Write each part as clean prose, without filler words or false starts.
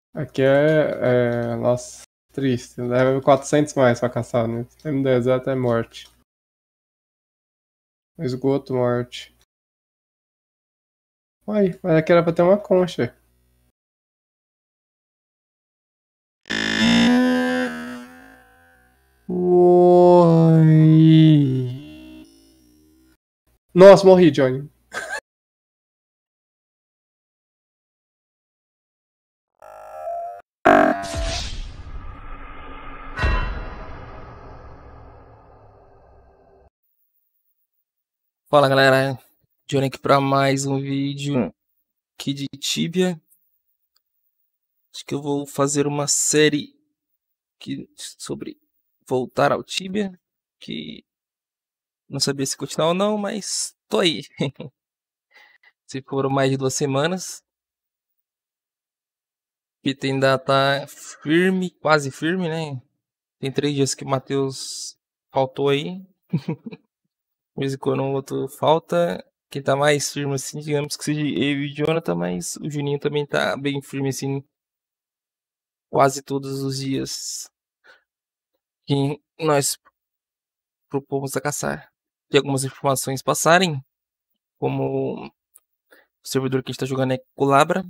Aqui nossa, triste. Leva 400 mais pra caçar, né? Tem no deserto é morte. Esgoto, morte. Uai, mas aqui era pra ter uma concha. Oi. Nossa, morri, Johnny. Fala galera, Johnny aqui pra mais um vídeo aqui de Tibia. Acho que eu vou fazer uma série sobre voltar ao Tibia, que não sabia se continuar ou não, mas tô aí. Se foram mais de 2 semanas, que ainda tá firme, quase firme, né? Tem 3 dias que o Matheus faltou aí. De vez em quando o outro falta. Quem tá mais firme assim, digamos que seja eu e o Jonathan, mas o Juninho também tá bem firme assim, quase todos os dias que nós propomos a caçar. E algumas informações passarem, como o servidor que a gente tá jogando é Colabra.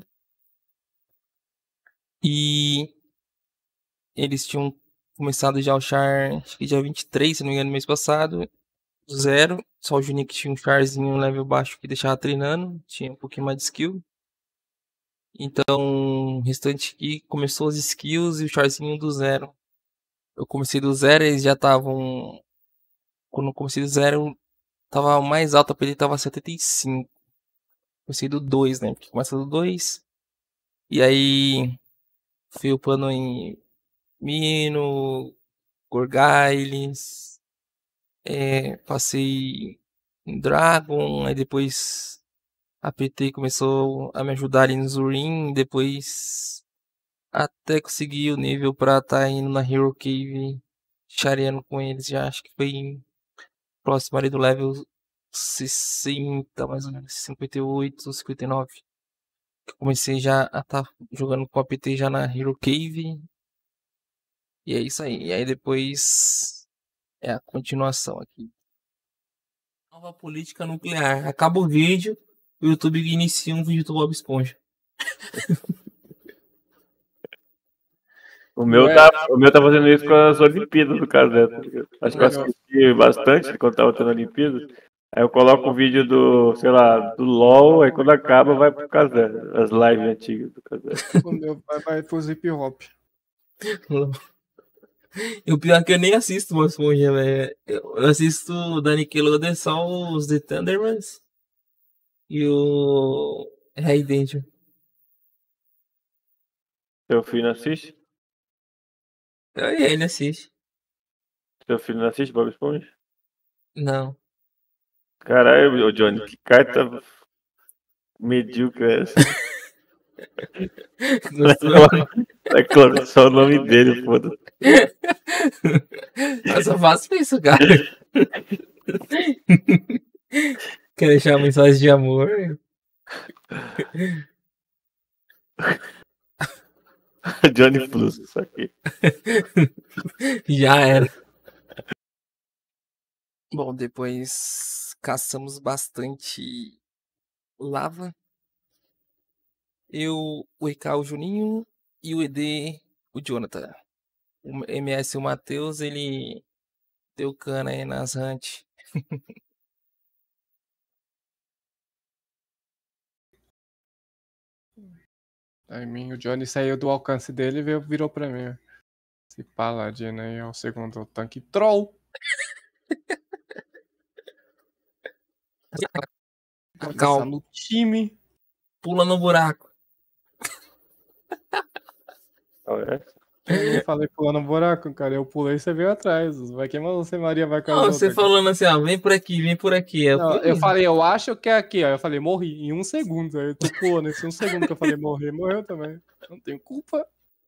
E eles tinham começado já o char, acho que dia 23, se não me engano, no mês passado. 0. Só o Juninho que tinha um charzinho um level baixo que deixava treinando, tinha um pouquinho mais de skill. Então, o restante que começou as skills e o charzinho do 0. Eu comecei do 0, eles já estavam. Quando eu comecei do 0, tava o mais alto, a PD tava 75. Comecei do 2, né? Porque começa do 2. E aí fui upando em Mino, Gorgailes. Passei em Dragon. Aí depois a PT começou a me ajudar em Zurin. Depois até consegui o nível pra estar indo na Hero Cave, chareando com eles. Já acho que foi próximo ali do level 60, mais ou menos, 58, 59. Comecei já a estar jogando com a PT já na Hero Cave. E é isso aí. E aí depois é a continuação aqui. Nova política nuclear. Acaba o vídeo, o YouTube inicia um vídeo do Bob Esponja. O meu tá fazendo isso com as Olimpíadas do Casé. Acho que eu assisti bastante quando tava tendo Olimpíadas. Aí eu coloco o vídeo do, sei lá, do LOL, aí quando acaba vai pro Casé. As lives antigas do Casé. O meu vai pro hip hop. E o pior é que eu nem assisto Bob Esponja, velho. Eu assisto da Nickelodeon só os The Thundermans e o Hey Danger. Seu filho não assiste? E ele assiste. Seu filho não assiste Bob Esponja? Não. Caralho, ô Johnny, que carta medíocre é essa? É claro, só o nome dele, foda-se. Eu só faço isso, cara. Quer deixar uma mensagem de amor? Johnny Plus, isso aqui. Já era. Bom, depois caçamos bastante lava. Eu, o EK, o Juninho e o ED, o Jonathan. O MS, o Matheus, ele deu cana aí nas hunt. Aí o Johnny saiu do alcance dele e virou pra mim. Esse paladino aí é o segundo tanque troll. Calma. No time. Pula no buraco. Eu não falei pulando no buraco, cara. Eu pulei e você veio atrás. Vai queimar você, Maria, vai com as Não, outras. você falando assim, ó, vem por aqui, vem por aqui. Não, eu falei, eu acho que é aqui, ó. Eu falei, morri em 1 segundo. Aí eu tô pulando esse 1 segundo que eu falei morrer, morreu também. Não tenho culpa.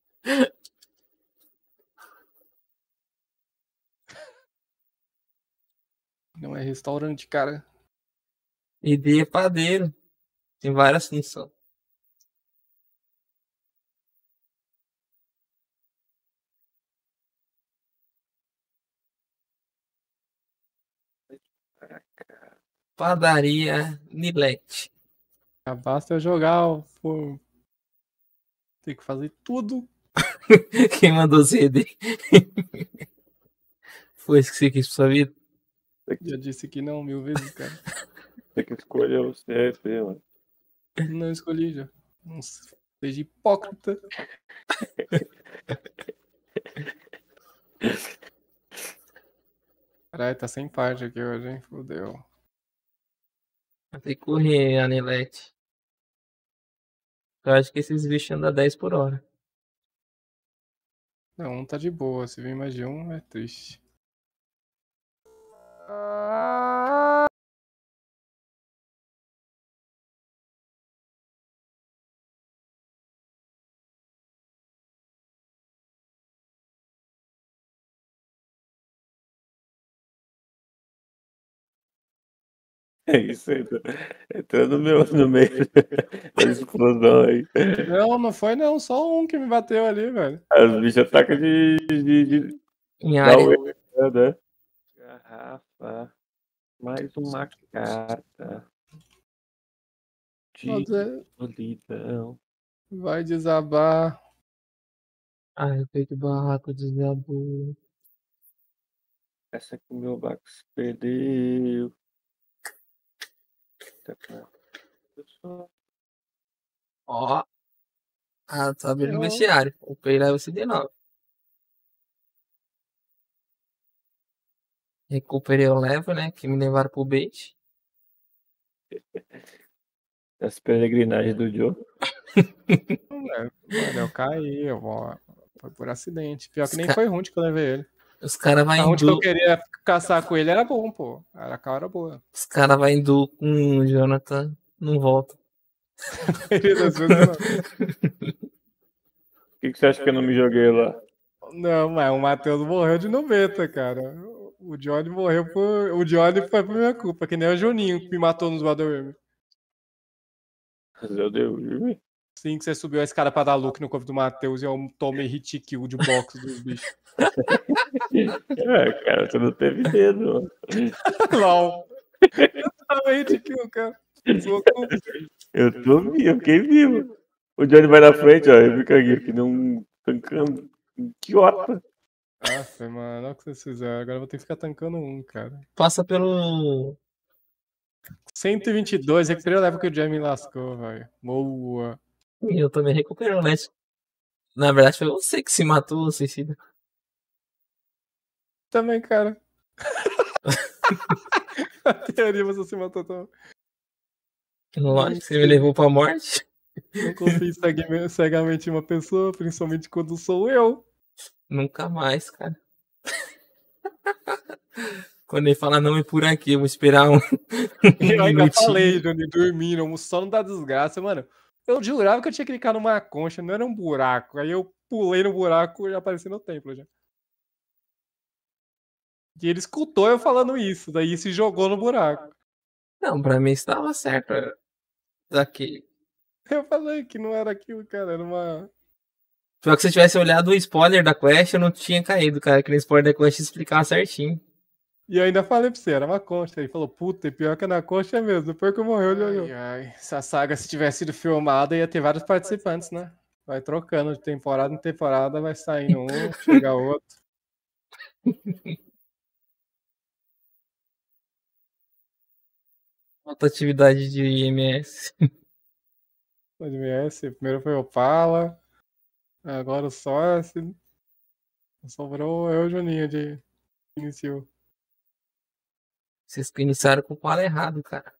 Não é restaurante, cara. ED é padeiro. Tem várias funções. Padaria Nilete. Já basta eu jogar, pô. Tem que fazer tudo. Quem mandou CD? Foi isso que você quis pra sua vida? Já disse que não 1000 vezes, cara. Tem que escolher o CRP, mano. Não escolhi já. Não seja hipócrita. Caralho, tá sem parte aqui hoje, hein? Fudeu. Vai ter que correr, Anilete. Eu acho que esses bichos andam 10 por hora. Não, um tá de boa. Se vir mais de um, é triste. É isso aí. Entrando no meio da explosão aí. Não, não foi não. Só um que me bateu ali, velho. As bichas atacam de Em dar área. o né? Garrafa. Mais uma carta. De solidão. Vai desabar. Ai, peito barraco desabou. Essa que o meu Bax perdeu. Ó. Ah, tá abrindo o vestiário. O Pei leva o CD9. Recuperei o level, né? Que me levaram pro bait. As peregrinagens do Joe. Mano, eu caí. Foi por acidente. Pior que nem foi ruim que eu levei ele. Os caras vai A em ruim que eu duo. queria caçar com ele era bom, pô. A cara era boa. Os caras vai em duo com o Jonathan. Não volta. A maioria das vezes não. Por que você acha que eu não me joguei lá? Não, mas o Matheus morreu de 90, cara. O Johnny morreu por. O Johnny foi por minha culpa, que nem o Juninho que me matou nos Waterworm. Eu dei. Sim, que você subiu a escada pra dar look no corpo do Matheus e eu tomei hit kill de box dos bichos. É, cara, você não teve dedo, mano. LOL. Eu tomei hit kill, cara. Eu fiquei vivo. O Johnny vai na frente, ó, ele fica aqui, que não tancando. Idiota. Nossa, mano, olha o que vocês fizeram. Agora eu vou ter que ficar tancando um, cara. Passa pelo. 122, recuperei o level que o Jamie lascou, velho. Boa. Eu também recuperei, né? Na verdade, foi você que se matou, suicida. Também, cara. A teoria você se matou também. Lógico, você me levou pra morte. Não confio cegamente em uma pessoa, principalmente quando sou eu. Nunca mais, cara. Quando ele fala não é por aqui, eu vou esperar um Eu ainda minutinho. falei, Johnny, dormindo, o sono da desgraça, mano. Eu jurava que eu tinha clicado numa concha, não era um buraco. Aí eu pulei no buraco e apareci no templo já. E ele escutou eu falando isso, daí se jogou no buraco. Não, pra mim estava certo. Daqui. Eu falei que não era aquilo, cara, era uma... Pior que se eu tivesse olhado o spoiler da quest, eu não tinha caído, cara. Que no spoiler da quest explicava certinho. E eu ainda falei pra você, era uma concha. Ele falou, puta, e pior que é na concha mesmo. Depois que eu morreu, ele olhou. Essa saga, se tivesse sido filmada, ia ter vários participantes, né? Vai trocando de temporada em temporada, vai saindo um, chega outro. Outra atividade de IMS. O MS, primeiro foi o Opala, agora o Source. Sobrou eu e o Juninho de iniciou. Vocês iniciaram com o pala errado, cara.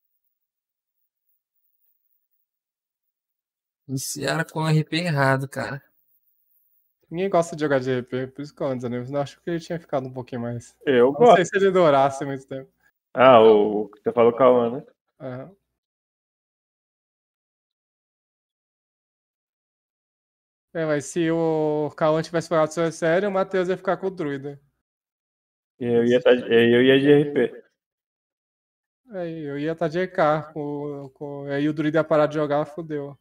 Iniciaram com o RP errado, cara. Ninguém gosta de jogar de RP, por isso que eu ando, né? Eu acho que ele tinha ficado um pouquinho mais. Eu Não gosto. sei se ele adorasse muito tempo. Ah, o que você falou, Cauã, né? Aham. É, mas se o Cauã tivesse falado sua série, o Matheus ia ficar com o Druida. Eu ia de RP. Aí eu ia estar de EK, aí o Druida ia parar de jogar, fodeu.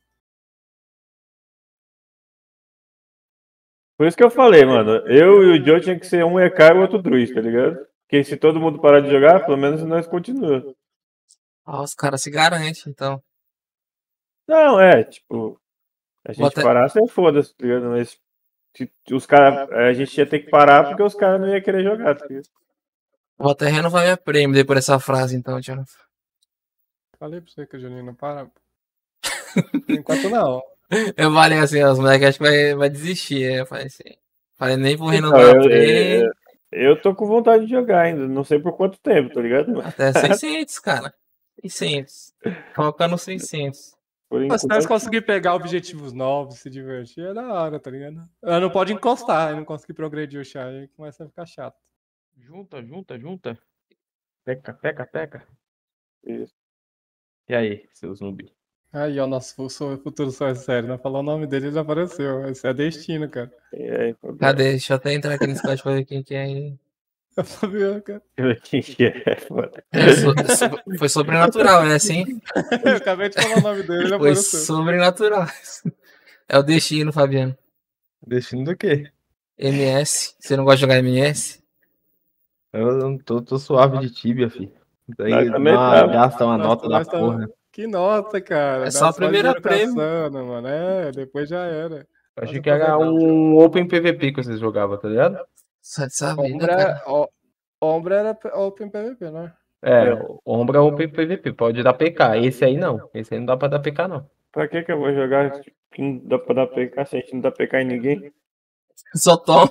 Por isso que eu falei, mano. Eu e o Joe tinha que ser um EK e o outro Druid, tá ligado? Porque se todo mundo parar de jogar, pelo menos nós continuamos. Ah, os caras se garantem, então. Não, tipo, a gente parar, você foda-se, tá ligado? Mas os caras, a gente ia ter que parar porque os caras não iam querer jogar, tá ligado? Vou até renovar minha prêmio depois dessa frase, então, Jonathan. Falei pra você que o Juninho não para. Por enquanto não. Eu falei assim, os moleques acham que vai desistir. Eu falei assim. Falei, nem vou renovar a prêmio. Eu tô com vontade de jogar ainda, não sei por quanto tempo, tá ligado? Até 600, cara. 600. Colocando 600. Se nós conseguir pegar objetivos novos, se divertir, é da hora, tá ligado? Ela não pode encostar, não conseguir progredir o chá, aí começa a ficar chato. Junta. Peca. Isso. E aí, seus noob? Aí, ó, nosso futuro só é sério, não falou o nome dele, ele já apareceu. Esse é destino, cara. Cadê? Deixa eu até entrar aqui no Discord pra ver quem que é aí. É Fabiano, cara. Quem que é, foda. Foi sobrenatural, é assim? Eu acabei de falar o nome dele, ele Foi apareceu. sobrenatural. É o destino, Fabiano. Destino do quê? MS. Você não gosta de jogar MS? Eu não tô suave de Tibia, filho. Daí também tá. gasta uma nota da porra. Que nota, cara. É só a primeira prêmio. Caçando, mano. Depois já era. Eu achei que era um Open PVP que vocês jogavam, tá ligado? Só de saber, né, cara? Ombra era Open PVP, né? Ombra é Open PVP, pode dar PK. Esse aí não. Esse aí não dá pra dar PK, não. Pra que eu vou jogar que não dá pra dar PK se a gente não dá PK em ninguém? Só toma.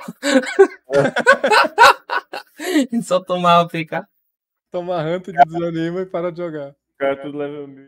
Só tomava PK. Toma ranto de desanima e para de jogar. O cara tudo level 1000.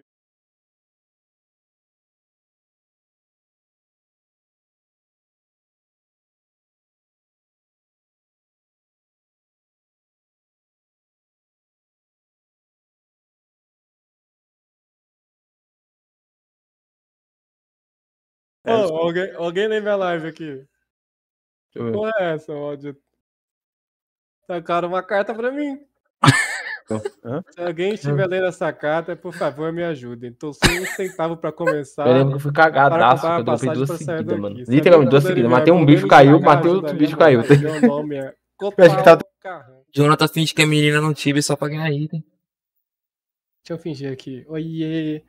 Alguém lembra a live aqui? Qual é essa, ódio? Tacaram uma carta pra mim. Se alguém estiver lendo essa carta, por favor, me ajudem. Tô sem um centavo pra começar. Eu lembro que eu fui cagadaço, eu dropei 2 seguidas, mano. Daqui. Literalmente 2 seguidas. Matei um bicho, caiu, matei outro bicho, caiu. Meu nome é Jonathan finge que é menina no Tibia só pra ganhar item. Deixa eu fingir aqui. Oiê!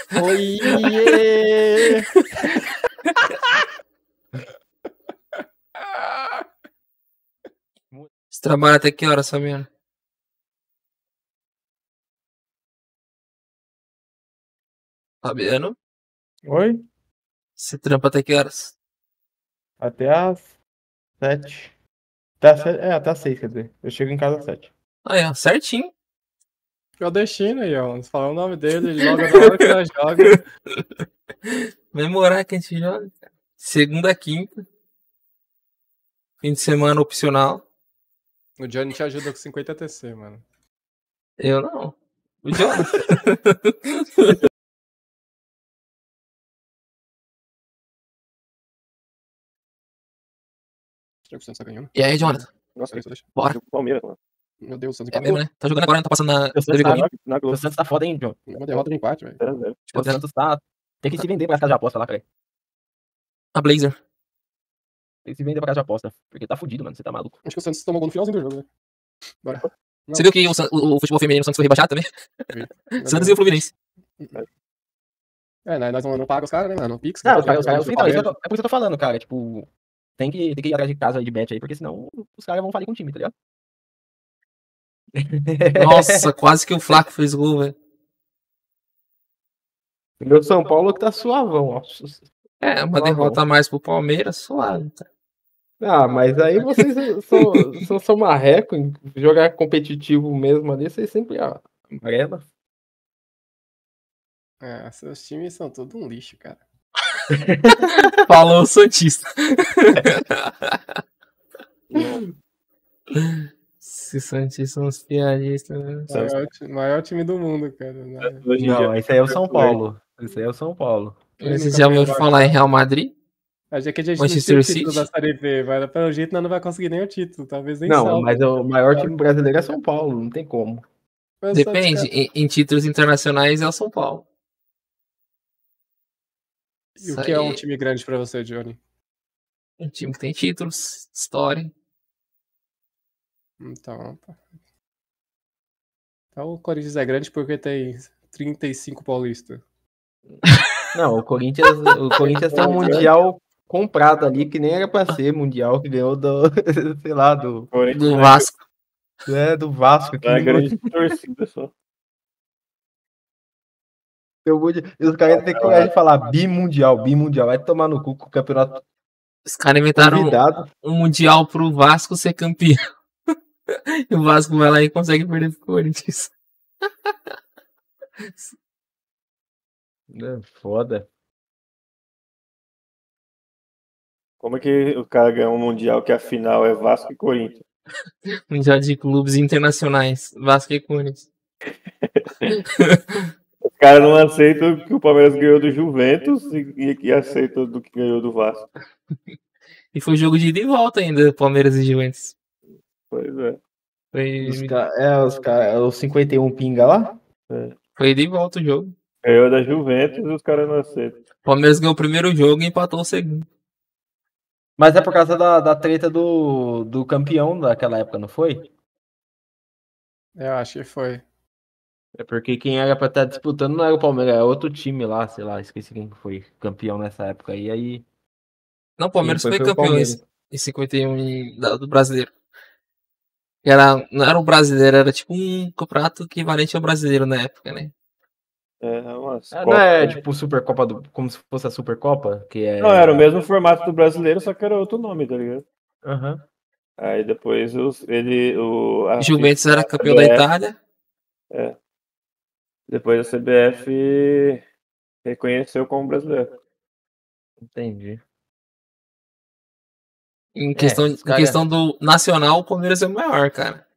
Oiê! Você trabalha até que horas, Fabiano? Fabiano? Oi? Você trampa até que horas? Até as 7. Até as 6, quer dizer. Eu chego em casa às 7. Aí, ó, certinho. É o destino aí, ó. Você fala o nome dele, ele joga na hora que nós joga. Memorar que a gente joga. Segunda a quinta. Fim de semana opcional. O Johnny te ajuda com 50 TC, mano. Eu não. O Jonathan. Tá ganhando. E aí, Jonathan? Nossa, Bora. Palmeiras, mano. Meu Deus, Santos É mesmo, né? Tá jogando agora, não tá passando na TV Globinho. O Santos tá foda, hein, John? Uma derrota de empate, velho. O Santos tá... Tem que se vender pra casa de aposta lá, cara. A Blazer. Tem que se vender pra casa de aposta. Porque tá fudido, mano. Você tá maluco. Acho que o Santos tomou gol no finalzinho do jogo, né? Bora. Você viu que o futebol feminino do Santos foi rebaixado também? Santos e o Fluminense. Nós não pagamos os caras, né, mano? Pix. Não, os caras... Então, é por isso que eu tô falando, cara. Tipo... Tem que ir atrás de casa aí de bet aí, porque senão os caras vão falir com o time, tá ligado? Nossa, quase que o Flaco fez gol, velho. Meu São Paulo que tá suavão, ó. É, uma derrota a mais pro Palmeiras, suave. Ah, mas aí vocês são marreco em jogar competitivo mesmo ali, vocês sempre amarela. Seus times são tudo um lixo, cara. Falou o Santista. Esses Santistas são os piadistas, né? Maior time do mundo, cara. Não, esse aí é o São Paulo. Esse aí é o São Paulo. Você já ouviu falar em Real Madrid? Acho que a gente Manchester não tinha o título City? da Série B, mas pelo jeito nós não vai conseguir nem o título, talvez nem Não, salve. mas o maior time brasileiro é São Paulo, não tem como. Depende, em títulos internacionais é o São Paulo. E o que é um time grande pra você, Johnny? Um time que tem títulos, história. Então o Corinthians é grande porque tem 35 Paulista. Não, o Corinthians tem um Mundial comprado ali, que nem era pra ser Mundial, que ganhou do, sei lá, do Vasco. do Vasco. Que É grande torcida só. E os caras têm coragem de falar bimundial. Vai tomar no cu com o campeonato. Os caras inventaram Convidado. um Mundial pro Vasco ser campeão. E o Vasco vai lá e consegue perder pro Corinthians. É foda. Como é que o cara ganha um Mundial que a final é Vasco e Corinthians? Mundial de clubes internacionais. Vasco e Corinthians. Os caras não aceitam que o Palmeiras ganhou do Juventus e aceitam do que ganhou do Vasco. E foi jogo de ida e volta ainda, Palmeiras e Juventus. Pois é. Os 51 pinga lá? Foi ida e volta o jogo. Ganhou da Juventus e os caras não aceitam. Palmeiras ganhou o primeiro jogo e empatou o segundo. Mas é por causa da treta do campeão daquela época, não foi? Eu acho que foi. É porque quem era pra estar disputando não era o Palmeiras, era outro time lá, sei lá, esqueci quem foi campeão nessa época aí. Não, o Palmeiras Quem foi foi o campeão Palmeiras. em 51 do brasileiro. Não era um brasileiro, era tipo um campeonato equivalente ao brasileiro na época, né? É, umas Não Copas. é tipo Supercopa, como se fosse a Supercopa? Que é... Não, era o mesmo formato do brasileiro, só que era outro nome, tá ligado? Aham. Aí depois a Juventus FIFA, era a campeão da CBF, Itália. Depois a CBF reconheceu como brasileiro. Entendi. Em os questão do nacional, o Palmeiras é o maior, cara.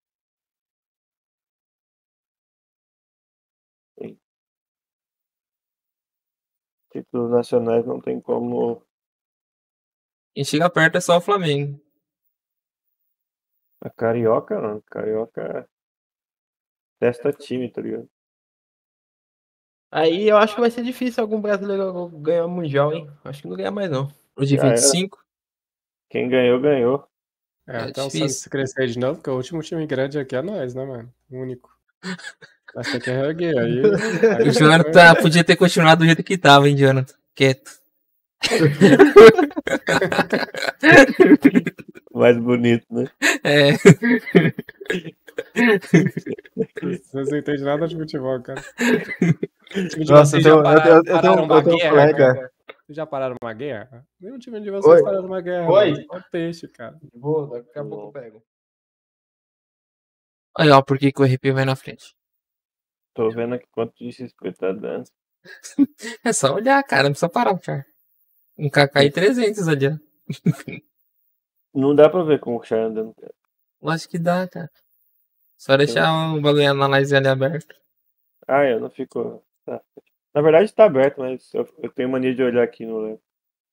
Títulos nacionais não tem como. Quem chega perto é só o Flamengo. A Carioca, não. Carioca testa time, tá ligado? Aí eu acho que vai ser difícil algum brasileiro ganhar o Mundial, hein? Acho que não ganha mais, não. O de Já era. 25. Quem ganhou, ganhou. Até o difícil. Santos crescer de novo, porque o último time grande aqui é nós, né, mano? O único. Mas tem que reerguer. Aí O Jonathan podia ter continuado do jeito que tava, hein, Jonathan? Quieto. Mais bonito, né? É. Vocês não entendem nada de futebol, cara. Nossa, eu tenho um guerra, colega. cara? Vocês já pararam uma guerra? Nenhum time de vocês Oi. pararam uma guerra. Oi. mano. Só peixe, cara. Vou, daqui a pouco eu pego. Aí, ó, por que o RP vai na frente? Tô vendo aqui quanto de XP tá dando. É só olhar, cara, não precisa parar, cara. Um KK 300 ali, ó. Não dá pra ver com o Char andando. Lógico que dá, cara. Só deixar o bagulho análise ali aberto. Ah, eu não fico. Tá. Na verdade tá aberto, mas eu tenho mania de olhar aqui no lembro.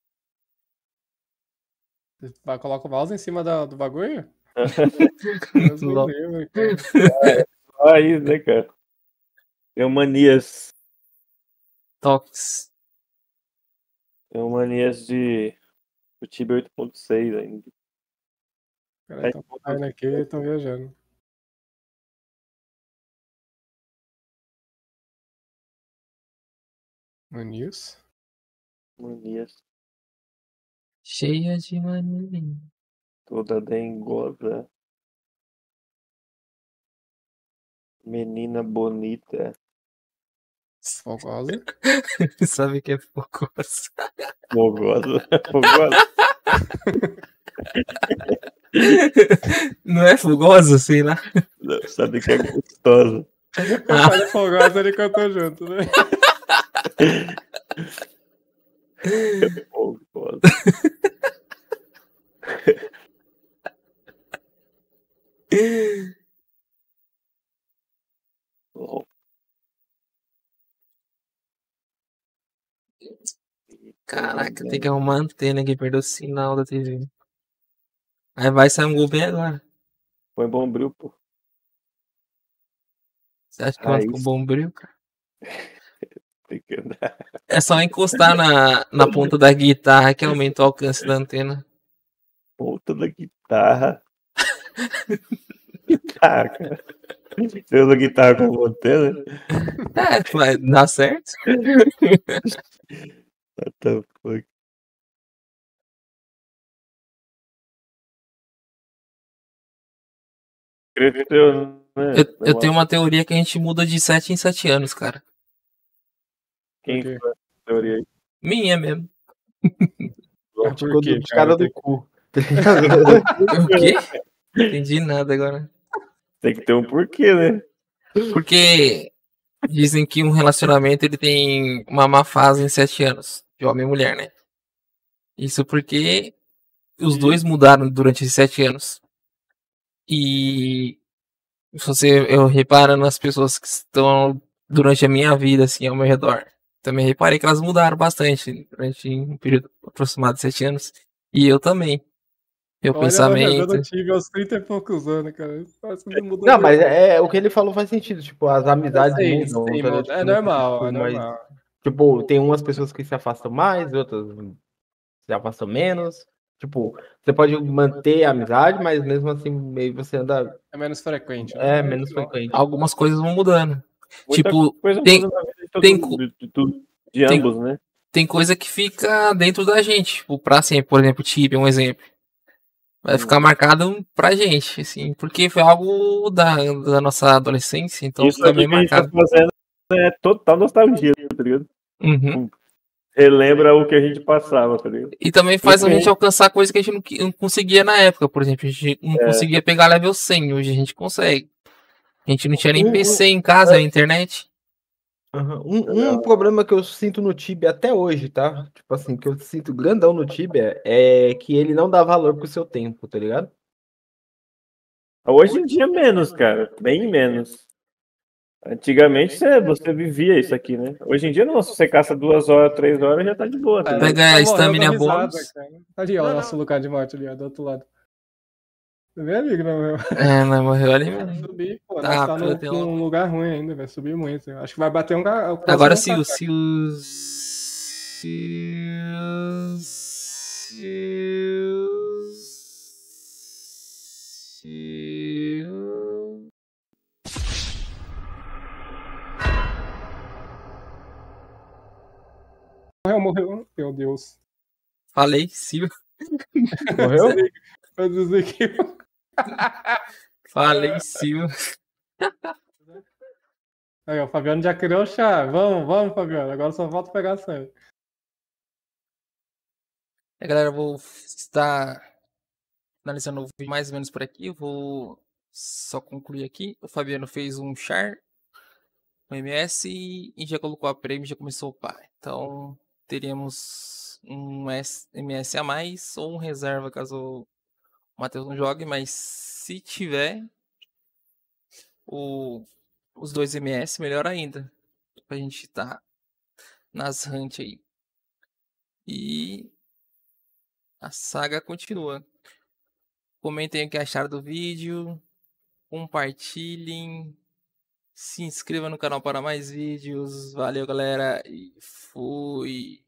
Coloca o mouse em cima do bagulho? Lol. Só aí, né, cara? Tenho manias. Toques. Tenho manias de. O Tibia 8.6 ainda. Peraí, estão saindo aqui e estão viajando. Manias. Manias. Cheia de mania. Toda dengosa. Menina bonita. Fogosa. Sabe que é fogosa. Fogosa. Fogosa. Não é fogosa, sei lá. Sabe que é gostosa. Eu falei fogosa, ele cantou junto, né? Fogosa. Caraca, tem que arrumar a antena que perdeu o sinal da TV. Aí vai sair um gol bem agora. Põe Bombril, pô. Você acha que vai ficar Bombril, cara? Tem que andar. É só encostar na ponta da guitarra que aumenta o alcance da antena. Ponta da guitarra. guitarra, cara. Você usa guitarra com você, né? Vai dar certo. What the fuck? Cresceu, né? Eu tenho uma teoria que a gente muda de 7 em 7 anos, cara. Quem Por quê? foi a teoria aí? Minha mesmo. Por quê, Os caras do cu. O quê? Não entendi nada agora. Tem que ter um porquê, né? Porque dizem que um relacionamento ele tem uma má fase em 7 anos, de homem e mulher, né? Isso porque os dois mudaram durante esses 7 anos. E eu reparo nas pessoas que estão durante a minha vida, assim, ao meu redor. Também reparei que elas mudaram bastante durante um período aproximado de 7 anos. E eu também. Meu Olha, eu pensamento. não tive aos 30 e poucos anos, cara. Parece que não mudou Não, mas nada. o que ele falou faz sentido. Tipo, as amizades mudam. Sim, Tá ligado? muda. É Tipo, normal, é mas, normal. tipo, tem umas pessoas que se afastam mais, outras se afastam menos. Tipo, você pode manter a amizade, mas mesmo assim, meio você anda É menos frequente, né? menos frequente. Algumas coisas vão mudando. Muita Tipo, coisa tem, muda na vida de todo tem, mundo, de tem- ambos, né? tem coisa que fica dentro da gente. Tipo, pra sempre, por exemplo, o Tibia é um exemplo. Vai ficar marcado pra gente, assim, porque foi algo da nossa adolescência, então Isso fica aqui bem que a gente tá marcado. fazendo é total nostalgia, tá ligado? Uhum. Relembra o que a gente passava, tá ligado? E também faz a gente Principalmente- alcançar coisas que a gente não conseguia na época. Por exemplo, a gente não conseguia pegar level 100, hoje a gente consegue. A gente não tinha nem PC em casa, na internet. Aham. Um problema que eu sinto no Tibia até hoje, tá? Tipo assim, que eu sinto grandão no Tibia é que ele não dá valor pro seu tempo, tá ligado? Hoje em dia menos, cara. Bem menos. Antigamente você vivia isso aqui, né? Hoje em dia não, se você caça 2 horas, 3 horas, já tá de boa, tá ligado? Pega Só a morreu stamina da risada, bônus. cara. Ali, ó, o nosso lugar de morte ali, ó, do outro lado. Você vê ali que não morreu? É, mas morreu ali mesmo. Subir, pô, Tá, nós tá num lugar ruim ainda, vai subir muito. Eu acho que vai bater quase Agora um se K. Morreu. Meu Deus. Falei, Sil. Morreu? Eu dizer que... Falei, Sil. Aí, ó, o Fabiano já criou o chá. Vamos, Fabiano. Agora só falta pegar a série. Galera, eu vou estar finalizando o vídeo mais ou menos por aqui. Eu vou só concluir aqui. O Fabiano fez um char, um MS e já colocou a prêmio e já começou a upar. Então teríamos um MS a mais ou um reserva caso o Matheus não jogue, mas se tiver os dois MS, melhor ainda. Pra gente estar nas hunt aí. E a saga continua. Comentem o que acharam do vídeo. Compartilhem. Se inscreva no canal para mais vídeos. Valeu, galera. E fui.